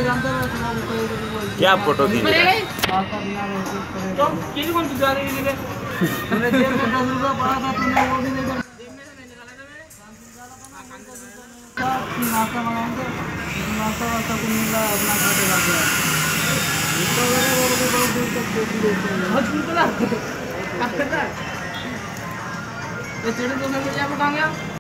क्या फोटो थी? तूने जेब में 10 रुपया पड़ा था, तूने वो भी नहीं दिया। नाश्ता मंगाएंगे, नाश्ता वास्ता को मिला अपना खाते खाते इसको बहुत दूर तक ये चढ़े तो मैं